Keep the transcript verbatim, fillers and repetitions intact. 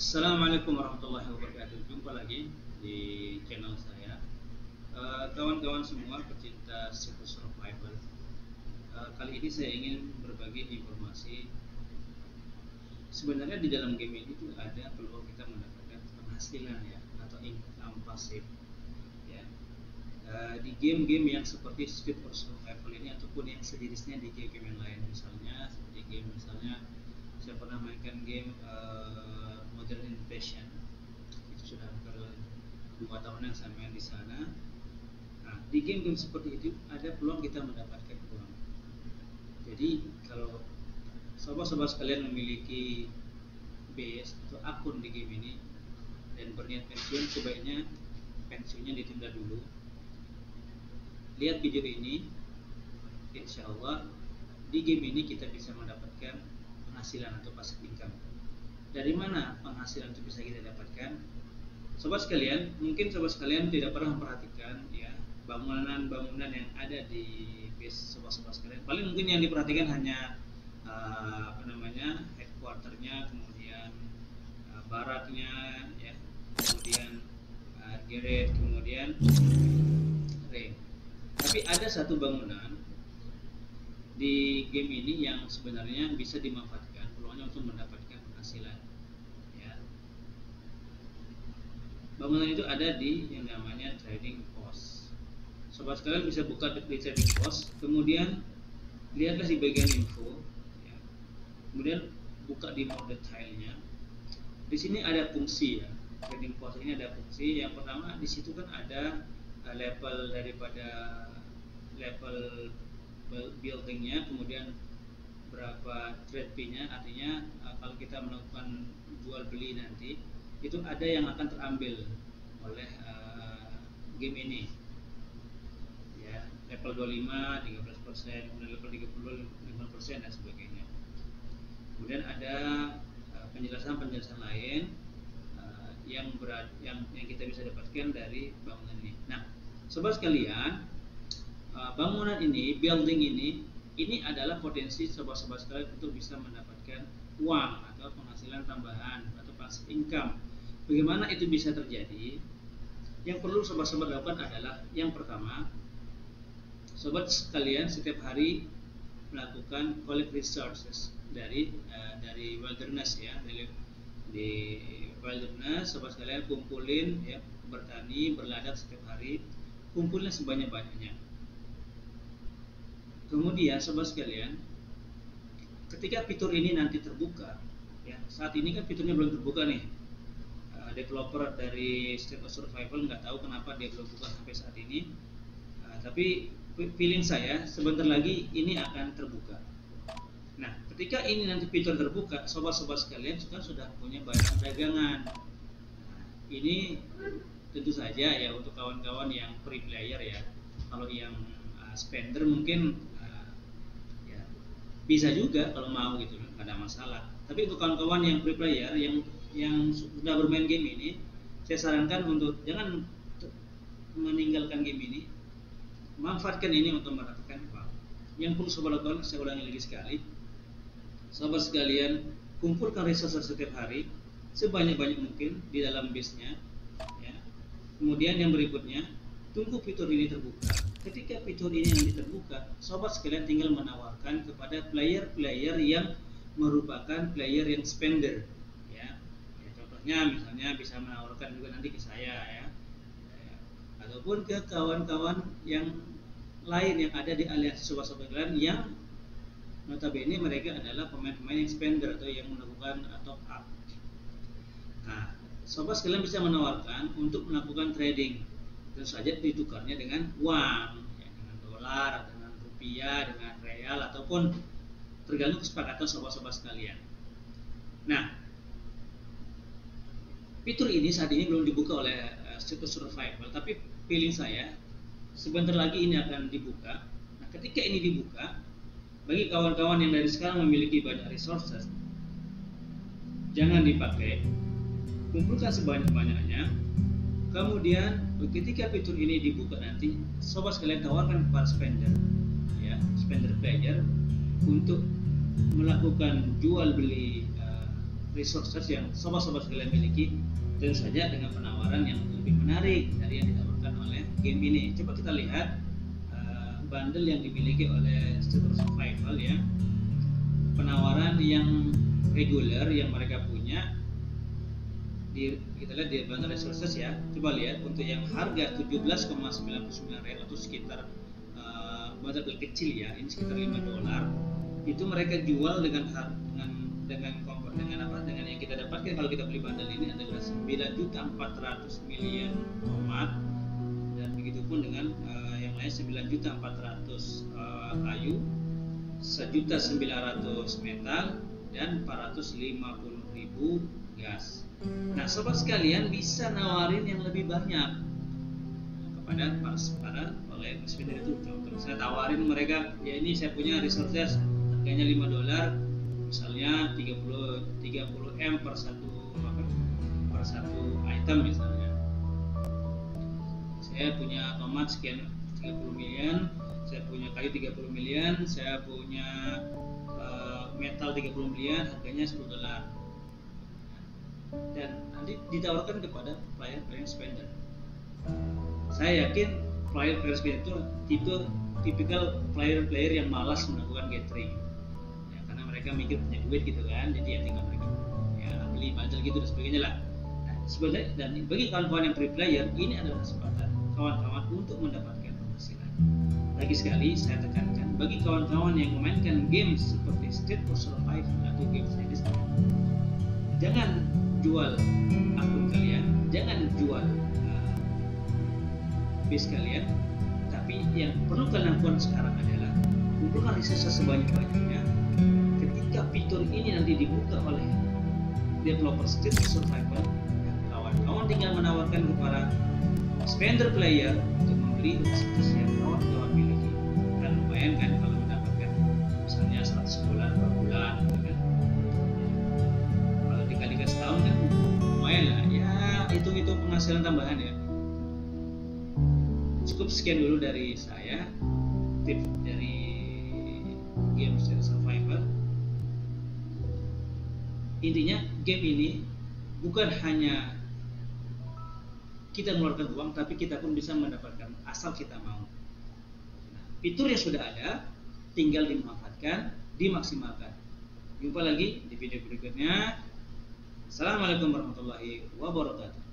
Assalamualaikum warahmatullahi wabarakatuh. Jumpa lagi di channel saya. Eh, Kawan-kawan semua pecinta situs survival. Eh, kali ini saya ingin berbagi informasi. Sebenarnya di dalam game ini tuh ada peluang kita mendapatkan penghasilan ya, atau income pasif ya. Eh, di game-game yang seperti Speed or Survival ini ataupun yang sejenisnya di game-game yang lain, misalnya seperti game misalnya saya pernah mainkan game uh, Modern Invasion, itu sudah hampir dua tahun yang saya main di sana. Nah, di game-game seperti itu ada peluang kita mendapatkan uang. Jadi kalau sobat-sobat sekalian memiliki base atau akun di game ini dan berniat pensiun, sebaiknya pensiunnya ditunda dulu. Lihat video ini, insya Allah di game ini kita bisa mendapatkan penghasilan atau passive income. Dari mana penghasilan itu bisa kita dapatkan? Sobat sekalian, mungkin sobat sekalian tidak pernah memperhatikan ya bangunan-bangunan yang ada di base sobat-sobat sekalian. Paling mungkin yang diperhatikan hanya uh, apa namanya headquarternya, kemudian uh, baraknya, ya, kemudian uh, garage, kemudian ring. Tapi ada satu bangunan di game ini yang sebenarnya bisa dimanfaatkan peluangnya untuk mendapatkan penghasilan ya. Bangunan itu ada di yang namanya trading post. Sobat sekalian bisa buka di trading post, kemudian lihatlah di bagian info ya. Kemudian buka di mode detailnya. Di sini ada fungsi ya. Trading post ini ada fungsi. Yang pertama di situ kan ada level daripada level buildingnya, kemudian berapa trade fee-nya, artinya uh, kalau kita melakukan jual beli nanti itu ada yang akan terambil oleh uh, game ini ya, level dua puluh lima, tiga belas persen, kemudian level tiga puluh, lima persen dan sebagainya. Kemudian ada uh, penjelasan-penjelasan lain uh, yang berat yang yang kita bisa dapatkan dari bangunan ini. Nah, sobat sekalian, bangunan ini, building ini, ini adalah potensi sobat-sobat sekalian untuk bisa mendapatkan uang atau penghasilan tambahan atau passive income. Bagaimana itu bisa terjadi? Yang perlu sobat-sobat lakukan adalah yang pertama, sobat sekalian setiap hari melakukan collect resources dari uh, dari wilderness ya, dari di wilderness sobat sekalian kumpulin ya, bertani, berladang setiap hari, kumpulnya sebanyak-banyaknya. Kemudian sobat sekalian, ketika fitur ini nanti terbuka, ya saat ini kan fiturnya belum terbuka nih. Uh, developer dari State of Survival nggak tahu kenapa dia belum buka sampai saat ini. Uh, tapi feeling saya sebentar lagi ini akan terbuka. Nah, ketika ini nanti fitur terbuka, sobat-sobat sekalian kan sudah punya banyak dagangan. Nah, ini tentu saja ya untuk kawan-kawan yang free player ya. Kalau yang uh, spender mungkin bisa juga kalau mau gitu, nggak ada masalah. Tapi untuk kawan-kawan yang free player yang yang sudah bermain game ini, saya sarankan untuk jangan meninggalkan game ini, manfaatkan ini untuk mendapatkan uang. Yang perlu sobat lakukan, saya ulangi lagi sekali, sobat sekalian, kumpulkan resource setiap hari sebanyak-banyak mungkin di dalam base-nya ya. Kemudian yang berikutnya, tunggu fitur ini terbuka. Ketika fitur ini nanti terbuka, sobat sekalian tinggal menawarkan kepada player-player yang merupakan player yang spender ya. Ya, contohnya misalnya bisa menawarkan juga nanti ke saya ya, ya. Ataupun ke kawan-kawan yang lain yang ada di aliansi sobat-sobat kalian yang notabene mereka adalah pemain-pemain yang spender atau yang melakukan top up. Nah, sobat sekalian bisa menawarkan untuk melakukan trading. Tentu saja ditukarnya dengan uang ya, dengan dolar, dengan rupiah, dengan real, ataupun tergantung kesepakatan sobat-sobat sekalian. Nah, fitur ini saat ini belum dibuka oleh uh, situs survival, tapi feeling saya sebentar lagi ini akan dibuka. Nah, ketika ini dibuka, bagi kawan-kawan yang dari sekarang memiliki banyak resources, jangan dipakai, kumpulkan sebanyak-banyaknya. Kemudian ketika fitur ini dibuka nanti, sobat sekalian tawarkan kepada spender, ya, spender player untuk melakukan jual beli uh, resources yang sobat-sobat sekalian miliki, tentu saja dengan penawaran yang lebih menarik dari yang ditawarkan oleh game ini. Coba kita lihat uh, bundle yang dimiliki oleh State of Survival ya. Penawaran yang reguler yang mereka punya di, kita lihat di bundle resources ya. Coba lihat untuk yang harga tujuh belas koma sembilan sembilan riyal atau sekitar uh, bundle kecil ya, ini sekitar lima dolar. Itu mereka jual dengan dengan dengan dengan apa dengan yang kita dapatkan kalau kita beli bundle ini adalah sembilan juta empat ratus miliar tomat, dan begitu pun dengan uh, yang lain sembilan juta empat ratus uh, kayu, sejuta sembilan ratus metal, dan empat ratus lima puluh ribu gas. Nah, sobat sekalian bisa nawarin yang lebih banyak kepada para para oleh sepeda itu. Contoh, saya tawarin mereka, ya ini saya punya resources harganya lima dolar, misalnya tiga puluh M per satu apa, per satu item misalnya. Saya punya tomat sekian tiga puluh miliar, saya punya kayu tiga puluh miliar, saya punya uh, metal tiga puluh miliar, harganya sepuluh dolar. Dan nanti ditawarkan kepada player-player spender. Saya yakin player-player spender itu tipe tipikal player-player yang malas melakukan gathering. Ya, karena mereka mikir punya duit gitu kan, jadi ya tinggal mereka ya beli bundle gitu dan sebagainya lah. Nah, sebenarnya dan bagi kawan-kawan yang free player ini adalah kesempatan kawan-kawan untuk mendapatkan penghasilan. Lagi sekali saya tekankan bagi kawan-kawan yang memainkan game seperti State of Survival atau game sejenis, jangan jual akun kalian, jangan jual uh, base kalian, tapi yang perlu kalian lakukan sekarang adalah kumpulkan resources sebanyak-banyaknya. Ketika fitur ini nanti dibuka oleh developer State of Survival, kawan-kawan tinggal menawarkan kepada spender player untuk membeli resources yang kawan-kawan miliki. Kan lumayan kan kalau mendapatkan misalnya seratus dolar per bulan gitu kan. Kalau dikalikan setahun kan lumayan lah ya, hitung-hitung penghasilan tambahan ya. Cukup sekian dulu dari saya, tips dari game State of Survival. Intinya game ini bukan hanya kita mengeluarkan uang, tapi kita pun bisa mendapatkan asal kita mau. Nah, fitur yang sudah ada tinggal dimanfaatkan, dimaksimalkan. Jumpa lagi di video berikutnya. Assalamualaikum warahmatullahi wabarakatuh.